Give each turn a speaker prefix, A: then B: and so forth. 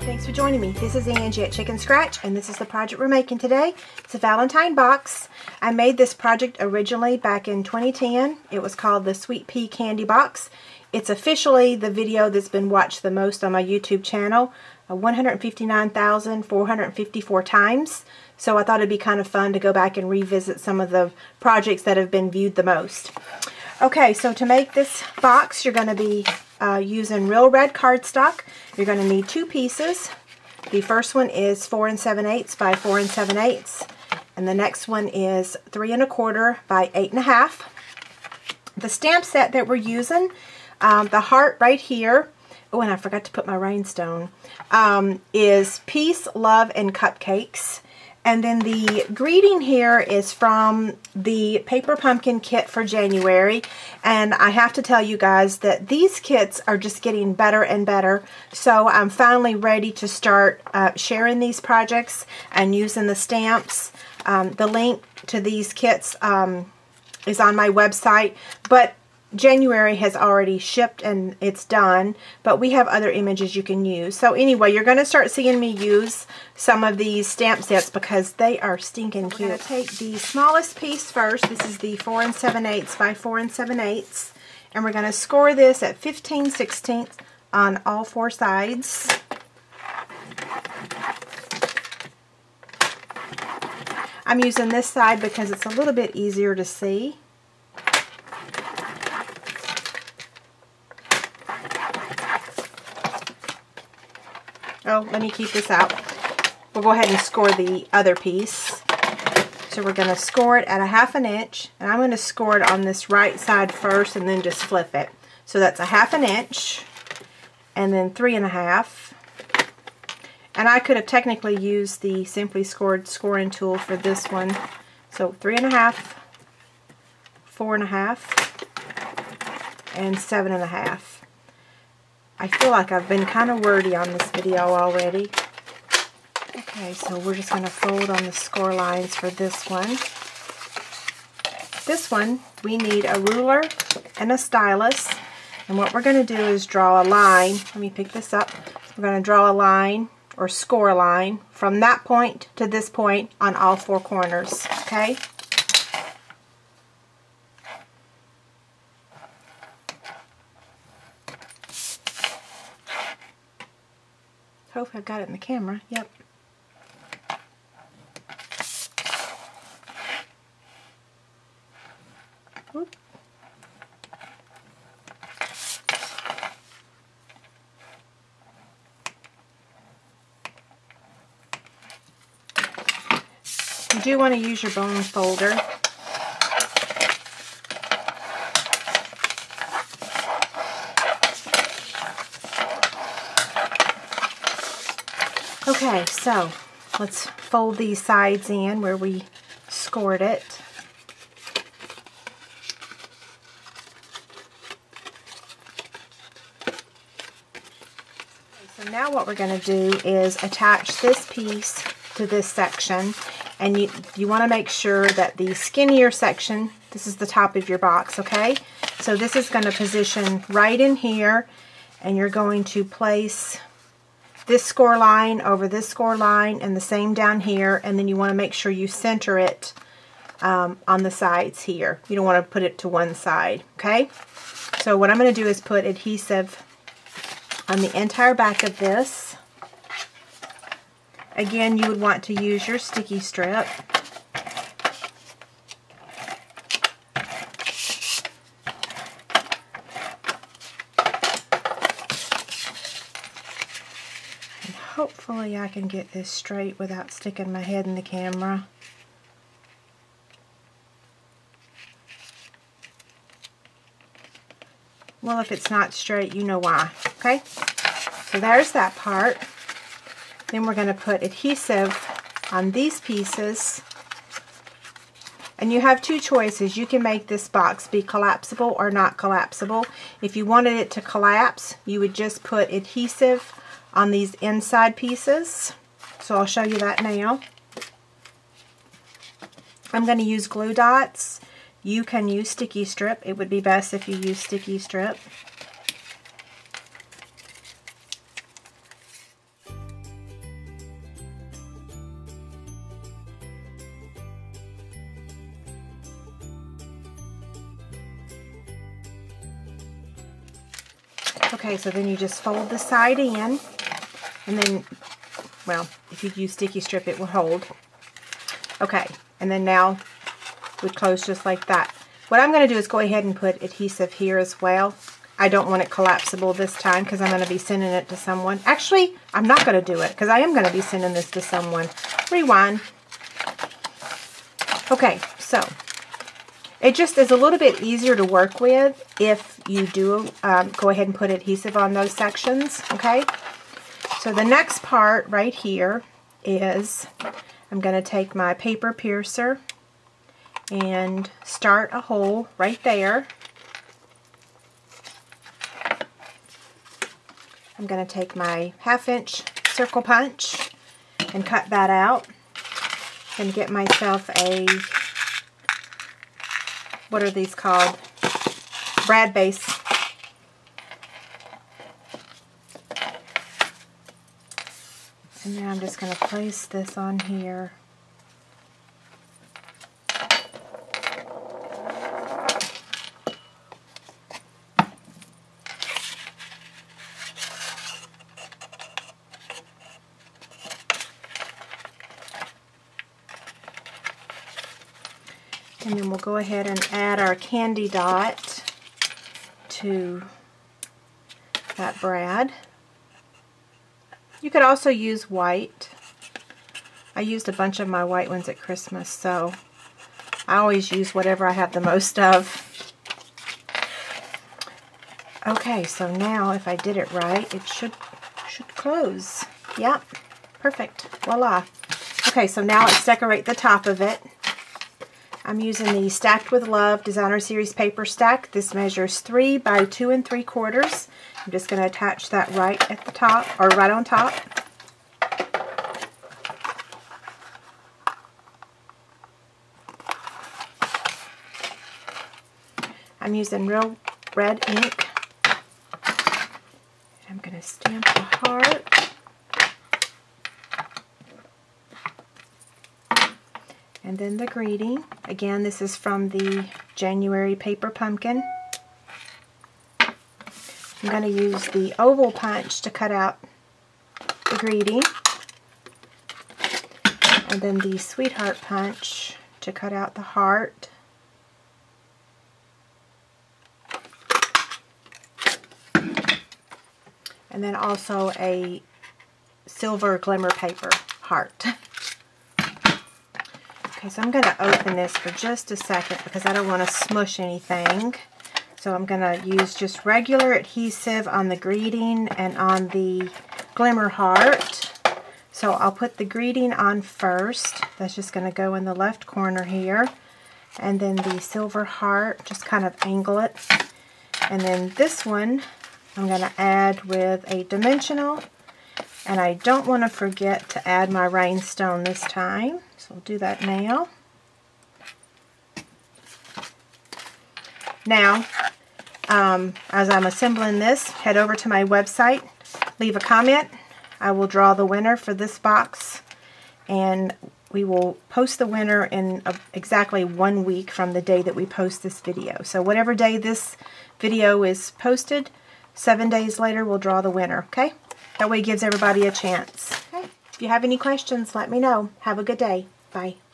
A: Thanks for joining me. This is Angie at Chicken Scratch, and this is the project we're making today. It's a Valentine box. I made this project originally back in 2010. It was called the Sweet Pea Candy Box. It's officially the video that's been watched the most on my YouTube channel, 159,454 times. So I thought it'd be kind of fun to go back and revisit some of the projects that have been viewed the most. Okay, so to make this box, you're going to be using real red cardstock. You're going to need two pieces. The first one is 4 7/8 by 4 7/8, and the next one is 3 1/4 by 8 1/2. The stamp set that we're using, the heart right here, oh, and I forgot to put my rhinestone, is Peace, Love, and Cupcakes. And then the greeting here is from the Paper Pumpkin kit for January. And I have to tell you guys that these kits are just getting better and better. So I'm finally ready to start sharing these projects and using the stamps. The link to these kits is on my website. But January has already shipped and it's done, but we have other images you can use. So anyway, you're going to start seeing me use some of these stamp sets because they are stinking cute. We're going to take the smallest piece first. This is the 4 7/8 by 4 7/8, and we're going to score this at 15/16 on all four sides. I'm using this side because it's a little bit easier to see. Oh, let me keep this out. We'll go ahead and score the other piece. So we're going to score it at 1/2 inch, and I'm going to score it on this right side first and then just flip it. So that's 1/2 inch, and then 3 1/2. And I could have technically used the Simply Scored scoring tool for this one. So 3 1/2, 4 1/2, and 7 1/2. I feel like I've been kind of wordy on this video already. Okay, so we're just going to fold on the score lines for this one. This one, we need a ruler and a stylus. And what we're going to do is draw a line. Let me pick this up. We're going to draw a line, or score a line, from that point to this point on all four corners. Okay? Hopefully I've got it in the camera. Yep. Oop. You do want to use your bone folder. Okay, so let's fold these sides in where we scored it. So now what we're going to do is attach this piece to this section, and you want to make sure that the skinnier section, this is the top of your box, okay? So this is going to position right in here, and you're going to place this score line over this score line and the same down here, and then you want to make sure you center it on the sides here. You don't want to put it to one side, okay? So what I'm going to do is put adhesive on the entire back of this. Again, you would want to use your sticky strip. Hopefully I can get this straight without sticking my head in the camera. Well, if it's not straight, you know why. Okay? So there's that part. Then we're going to put adhesive on these pieces. And you have two choices. You can make this box be collapsible or not collapsible. If you wanted it to collapse, you would just put adhesive on these inside pieces. So I'll show you that now. I'm going to use glue dots. You can use sticky strip. It would be best if you use sticky strip. Okay, so then you just fold the side in, and then, well, if you use sticky strip, it will hold. Okay, and then now we close just like that. What I'm going to do is go ahead and put adhesive here as well. I don't want it collapsible this time because I'm going to be sending it to someone. Actually, I'm not going to do it because I am going to be sending this to someone. Rewind. Okay, so it just is a little bit easier to work with if you do go ahead and put adhesive on those sections, okay? So the next part right here is I'm going to take my paper piercer and start a hole right there. I'm going to take my 1/2-inch circle punch and cut that out and get myself a, what are these called? Brad base. And now I'm just going to place this on here. And then we'll go ahead and add our candy dot to that brad. You could also use white. I used a bunch of my white ones at Christmas, so I always use whatever I have the most of. Okay, so now if I did it right, it should close. Yep, perfect. Voila. Okay, so now let's decorate the top of it. I'm using the Stacked with Love Designer Series paper stack. This measures 3 by 2 3/4. I'm just going to attach that right at the top, or right on top. I'm using Real Red ink. I'm going to stamp the heart. And then the greeting. Again, this is from the January Paper Pumpkin. I'm going to use the oval punch to cut out the greeting. And then the Sweetheart punch to cut out the heart. And then also a silver glimmer paper heart. Okay, so I'm going to open this for just a second because I don't want to smush anything. So I'm going to use just regular adhesive on the greeting and on the glimmer heart. So I'll put the greeting on first. That's just going to go in the left corner here. And then the silver heart, just kind of angle it. And then this one I'm going to add with a dimensional. And I don't want to forget to add my rhinestone this time. So I'll do that now. Now, as I'm assembling this, head over to my website, leave a comment. I will draw the winner for this box, and we will post the winner in exactly 1 week from the day that we post this video. So whatever day this video is posted, 7 days later we'll draw the winner, okay? That way it gives everybody a chance. Okay. If you have any questions, let me know. Have a good day. Bye.